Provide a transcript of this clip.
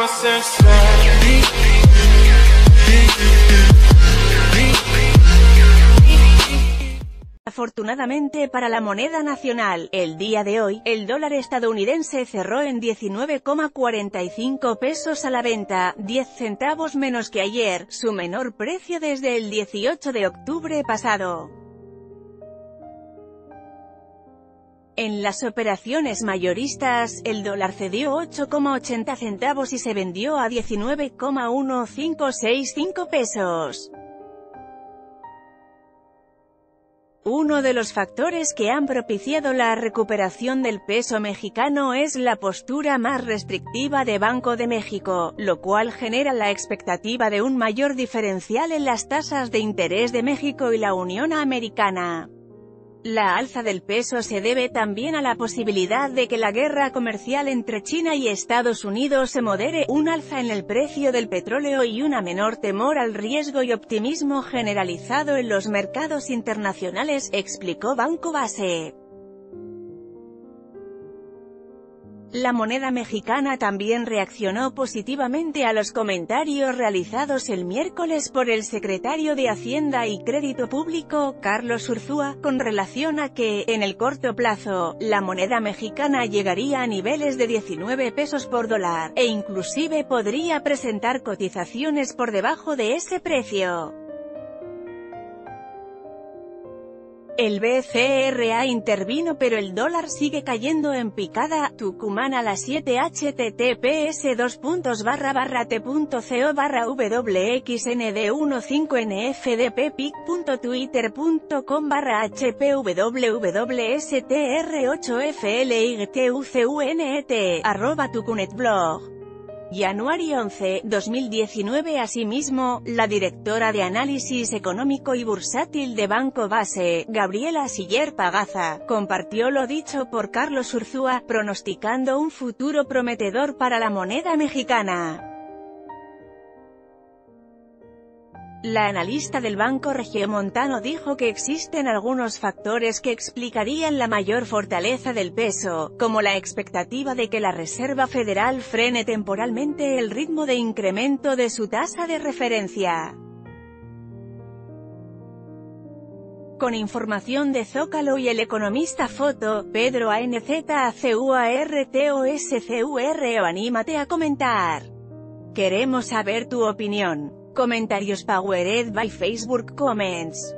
Afortunadamente para la moneda nacional, el día de hoy, el dólar estadounidense cerró en 19,45 pesos a la venta, 10 centavos menos que ayer, su menor precio desde el 18 de octubre pasado. En las operaciones mayoristas, el dólar cedió 8,80 centavos y se vendió a 19,1565 pesos. Uno de los factores que han propiciado la recuperación del peso mexicano es la postura más restrictiva de Banco de México, lo cual genera la expectativa de un mayor diferencial en las tasas de interés de México y la Unión Americana. La alza del peso se debe también a la posibilidad de que la guerra comercial entre China y Estados Unidos se modere, un alza en el precio del petróleo y una menor temor al riesgo y optimismo generalizado en los mercados internacionales, explicó Banco Base. La moneda mexicana también reaccionó positivamente a los comentarios realizados el miércoles por el secretario de Hacienda y Crédito Público, Carlos Urzúa, con relación a que, en el corto plazo, la moneda mexicana llegaría a niveles de 19 pesos por dólar, e inclusive podría presentar cotizaciones por debajo de ese precio. El BCRA intervino pero el dólar sigue cayendo en picada. Tucumán a las 7 https://wxnd1.5nfdp.twitter.com/hpwctr8fligtucnet Januario 11, 2019. Asimismo, la directora de Análisis Económico y Bursátil de Banco Base, Gabriela Siller Pagaza, compartió lo dicho por Carlos Urzúa, pronosticando un futuro prometedor para la moneda mexicana. La analista del Banco Regiomontano dijo que existen algunos factores que explicarían la mayor fortaleza del peso, como la expectativa de que la Reserva Federal frene temporalmente el ritmo de incremento de su tasa de referencia. Con información de Zócalo y El Economista. Foto, Pedro ANZACUARTOSCUR. Anímate a comentar. Queremos saber tu opinión. Comentarios powered by Facebook Comments.